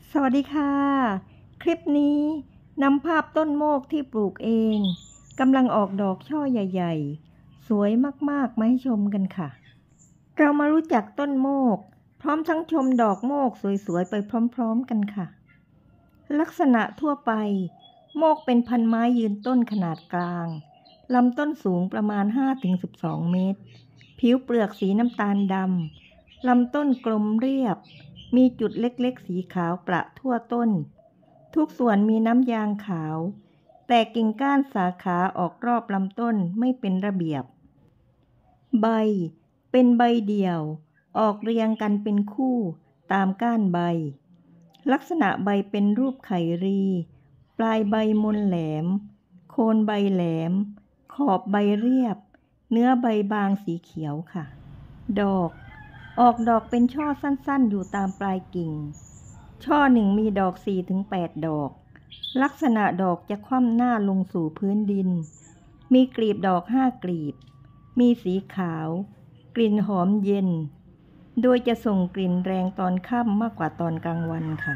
สวัสดีค่ะคลิปนี้นำภาพต้นโมกที่ปลูกเองกำลังออกดอกช่อใหญ่ๆสวยมากๆมาให้ชมกันค่ะเรามารู้จักต้นโมกพร้อมทั้งชมดอกโมกสวยๆไปพร้อมๆกันค่ะลักษณะทั่วไปโมกเป็นพันไม้ยืนต้นขนาดกลางลำต้นสูงประมาณ 5-12 เมตรผิวเปลือกสีน้ำตาลดำลำต้นกลมเรียบมีจุดเล็กๆสีขาวประทั่วต้นทุกส่วนมีน้ำยางขาวแต่กิ่งก้านสาขาออกรอบลำต้นไม่เป็นระเบียบใบเป็นใบเดี่ยวออกเรียงกันเป็นคู่ตามก้านใบลักษณะใบเป็นรูปไข่รีปลายใบมนแหลมโคนใบแหลมขอบใบเรียบเนื้อใบบางสีเขียวค่ะดอกออกดอกเป็นช่อสั้นๆอยู่ตามปลายกิ่งช่อหนึ่งมีดอก 4-8 ดอกลักษณะดอกจะคว่ำหน้าลงสู่พื้นดินมีกลีบดอก5 กลีบมีสีขาวกลิ่นหอมเย็นโดยจะส่งกลิ่นแรงตอนค่ำมากกว่าตอนกลางวันค่ะ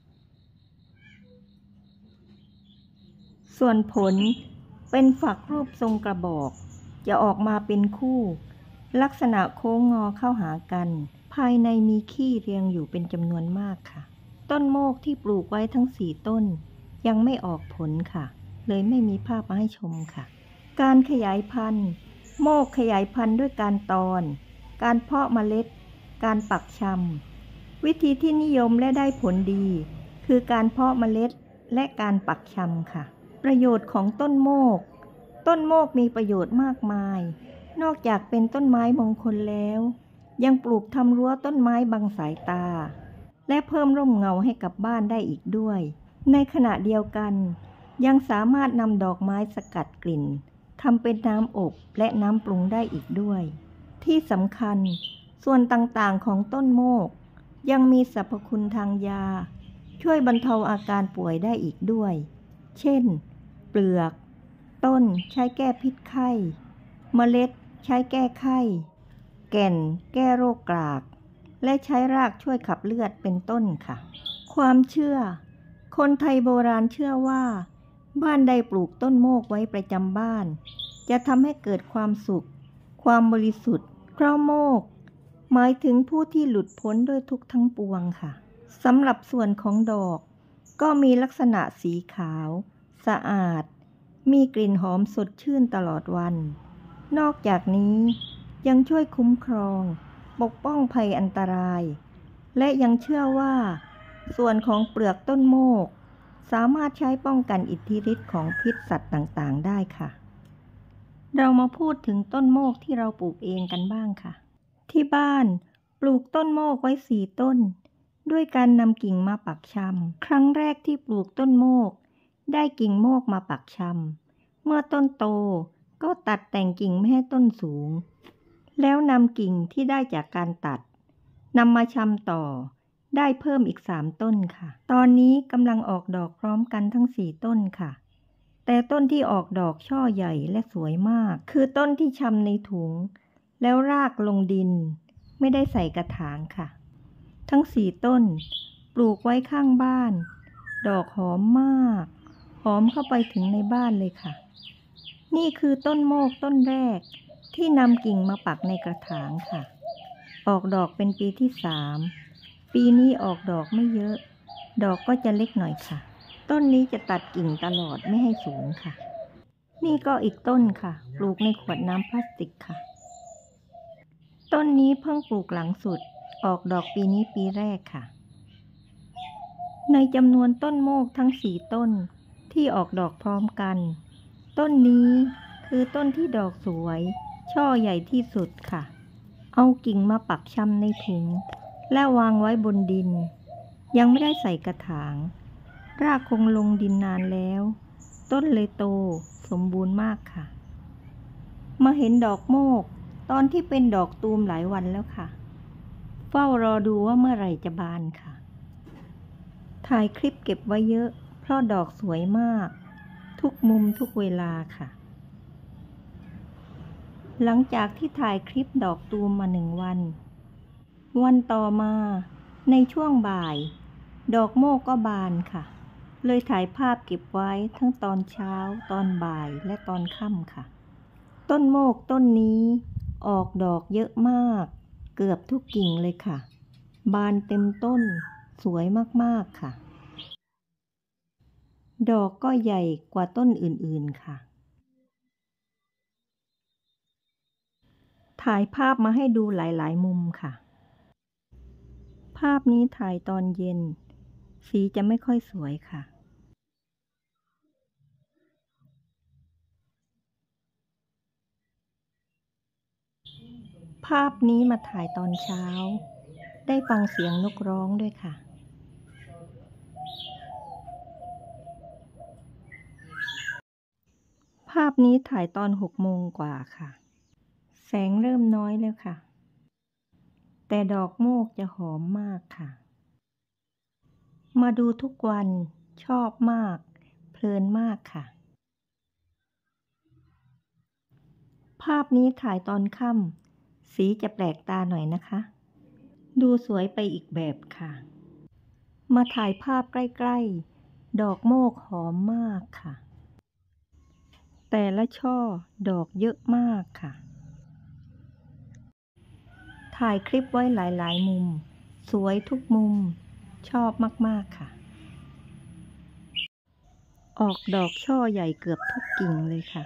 ส่วนผลเป็นฝักรูปทรงกระบอกจะออกมาเป็นคู่ลักษณะโค้งงอเข้าหากันภายในมีขี้เรียงอยู่เป็นจำนวนมากค่ะต้นโมกที่ปลูกไว้ทั้ง4 ต้นยังไม่ออกผลค่ะเลยไม่มีภาพมาให้ชมค่ะการขยายพันธุ์โมกขยายพันธุ์ด้วยการตอนการเพาะเมล็ดการปักชำวิธีที่นิยมและได้ผลดีคือการเพาะเมล็ดและการปักชำค่ะประโยชน์ของต้นโมกมีประโยชน์มากมายนอกจากเป็นต้นไม้มงคลแล้วยังปลูกทำรั้วต้นไม้บังสายตาและเพิ่มร่มเงาให้กับบ้านได้อีกด้วยในขณะเดียวกันยังสามารถนำดอกไม้สกัดกลิ่นทำเป็นน้ำอบและน้ำปรุงได้อีกด้วยที่สำคัญส่วนต่างๆของต้นโมกยังมีสรรพคุณทางยาช่วยบรรเทาอาการป่วยได้อีกด้วยเช่นเปลือกต้นใช้แก้พิษไข้เมล็ดใช้แก้ไข้แก่นแก้โรคกรากและใช้รากช่วยขับเลือดเป็นต้นค่ะความเชื่อคนไทยโบราณเชื่อว่าบ้านใดปลูกต้นโมกไว้ประจำบ้านจะทำให้เกิดความสุขความบริสุทธิ์เพราะโมกหมายถึงผู้ที่หลุดพ้นด้วยทุกข์ทั้งปวงค่ะสำหรับส่วนของดอกก็มีลักษณะสีขาวสะอาดมีกลิ่นหอมสดชื่นตลอดวันนอกจากนี้ยังช่วยคุ้มครองปกป้องภัยอันตรายและยังเชื่อว่าส่วนของเปลือกต้นโมกสามารถใช้ป้องกันอิทธิฤทธิ์ของพิษสัตว์ต่างๆได้ค่ะเรามาพูดถึงต้นโมกที่เราปลูกเองกันบ้างค่ะที่บ้านปลูกต้นโมกไว้4 ต้นด้วยการนำกิ่งมาปักชำครั้งแรกที่ปลูกต้นโมกได้กิ่งโมกมาปักชำเมื่อต้นโตก็ตัดแต่งกิ่งไม่ให้ต้นสูงแล้วนำกิ่งที่ได้จากการตัดนำมาชำต่อได้เพิ่มอีก3 ต้นค่ะตอนนี้กำลังออกดอกพร้อมกันทั้ง4 ต้นค่ะแต่ต้นที่ออกดอกช่อใหญ่และสวยมากคือต้นที่ชำในถุงแล้วรากลงดินไม่ได้ใส่กระถางค่ะทั้ง4 ต้นปลูกไว้ข้างบ้านดอกหอมมากหอมเข้าไปถึงในบ้านเลยค่ะนี่คือต้นโมกต้นแรกที่นำกิ่งมาปักในกระถางค่ะออกดอกเป็นปีที่3ปีนี้ออกดอกไม่เยอะดอกก็จะเล็กหน่อยค่ะต้นนี้จะตัดกิ่งตลอดไม่ให้สูงค่ะนี่ก็อีกต้นค่ะปลูกในขวดน้ำพลาสติกค่ะต้นนี้เพิ่งปลูกหลังสุดออกดอกปีนี้ปีแรกค่ะในจำนวนต้นโมกทั้ง4 ต้นที่ออกดอกพร้อมกันต้นนี้คือต้นที่ดอกสวยช่อใหญ่ที่สุดค่ะเอากิ่งมาปักชำในถุงและวางไว้บนดินยังไม่ได้ใส่กระถางรากคงลงดินนานแล้วต้นเลยโตสมบูรณ์มากค่ะมาเห็นดอกโมกตอนที่เป็นดอกตูมหลายวันแล้วค่ะเฝ้ารอดูว่าเมื่อไหร่จะบานค่ะถ่ายคลิปเก็บไว้เยอะเพราะดอกสวยมากทุกมุมทุกเวลาค่ะหลังจากที่ถ่ายคลิปดอกตูมมา1 วันต่อมาในช่วงบ่ายดอกโมกก็บานค่ะเลยถ่ายภาพเก็บไว้ทั้งตอนเช้าตอนบ่ายและตอนค่ำค่ะต้นโมกต้นนี้ออกดอกเยอะมากเกือบทุกกิ่งเลยค่ะบานเต็มต้นสวยมากๆค่ะดอกก็ใหญ่กว่าต้นอื่นๆค่ะถ่ายภาพมาให้ดูหลายๆมุมค่ะภาพนี้ถ่ายตอนเย็นสีจะไม่ค่อยสวยค่ะภาพนี้มาถ่ายตอนเช้าได้ฟังเสียงนกร้องด้วยค่ะภาพนี้ถ่ายตอน6 โมงกว่าค่ะแสงเริ่มน้อยแล้วค่ะแต่ดอกโมกจะหอมมากค่ะมาดูทุกวันชอบมากเพลินมากค่ะภาพนี้ถ่ายตอนค่ำสีจะแปลกตาหน่อยนะคะดูสวยไปอีกแบบค่ะมาถ่ายภาพใกล้ๆดอกโมกหอมมากค่ะแต่ละช่อดอกเยอะมากค่ะถ่ายคลิปไว้หลายๆมุมสวยทุกมุมชอบมากๆค่ะออกดอกช่อใหญ่เกือบทุกกิ่งเลยค่ะ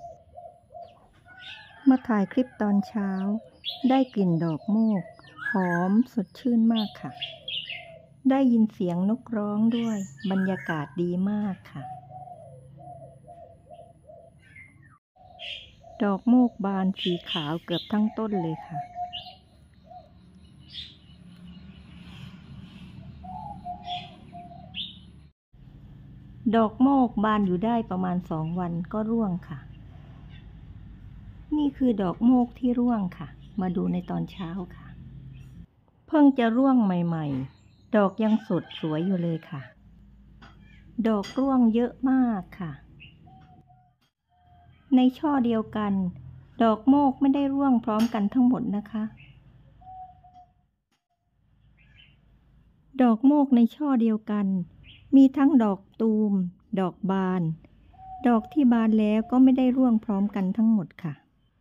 มาถ่ายคลิปตอนเช้าได้กลิ่นดอกโมกหอมสดชื่นมากค่ะได้ยินเสียงนกร้องด้วยบรรยากาศดีมากค่ะดอกโมกบานสีขาวเกือบทั้งต้นเลยค่ะดอกโมกบานอยู่ได้ประมาณ2 วันก็ร่วงค่ะนี่คือดอกโมกที่ร่วงค่ะมาดูในตอนเช้าค่ะเพิ่งจะร่วงใหม่ๆดอกยังสดสวยอยู่เลยค่ะดอกร่วงเยอะมากค่ะในช่อเดียวกันดอกโมกไม่ได้ร่วงพร้อมกันทั้งหมดนะคะดอกโมกในช่อเดียวกันมีทั้งดอกตูมดอกบานดอกที่บานแล้วก็ไม่ได้ร่วงพร้อมกันทั้งหมดค่ะ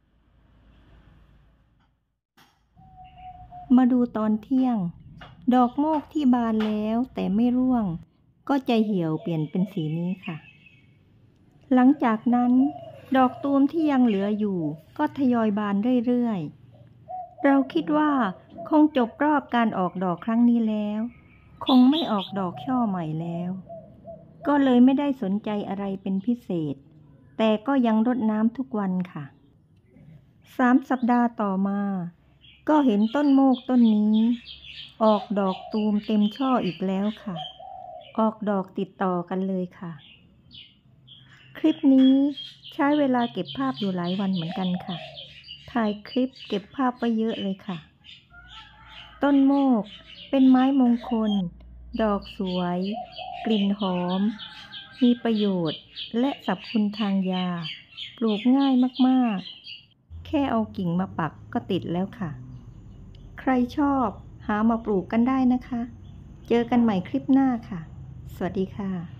มาดูตอนเที่ยงดอกโมกที่บานแล้วแต่ไม่ร่วงก็จะเหี่ยวเปลี่ยนเป็นสีนี้ค่ะหลังจากนั้นดอกตูมที่ยังเหลืออยู่ก็ทยอยบานเรื่อยๆเราคิดว่าคงจบรอบการออกดอกครั้งนี้แล้วคงไม่ออกดอกช่อใหม่แล้วก็เลยไม่ได้สนใจอะไรเป็นพิเศษแต่ก็ยังรดน้ำทุกวันค่ะ3 สัปดาห์ต่อมาก็เห็นต้นโมกต้นนี้ออกดอกตูมเต็มช่ออีกแล้วค่ะออกดอกติดต่อกันเลยค่ะคลิปนี้ใช้เวลาเก็บภาพอยู่หลายวันเหมือนกันค่ะถ่ายคลิปเก็บภาพไว้เยอะเลยค่ะต้นโมกเป็นไม้มงคลดอกสวยกลิ่นหอมมีประโยชน์และสรรพคุณทางยาปลูกง่ายมากๆแค่เอากิ่งมาปักก็ติดแล้วค่ะใครชอบหามาปลูกกันได้นะคะเจอกันใหม่คลิปหน้าค่ะสวัสดีค่ะ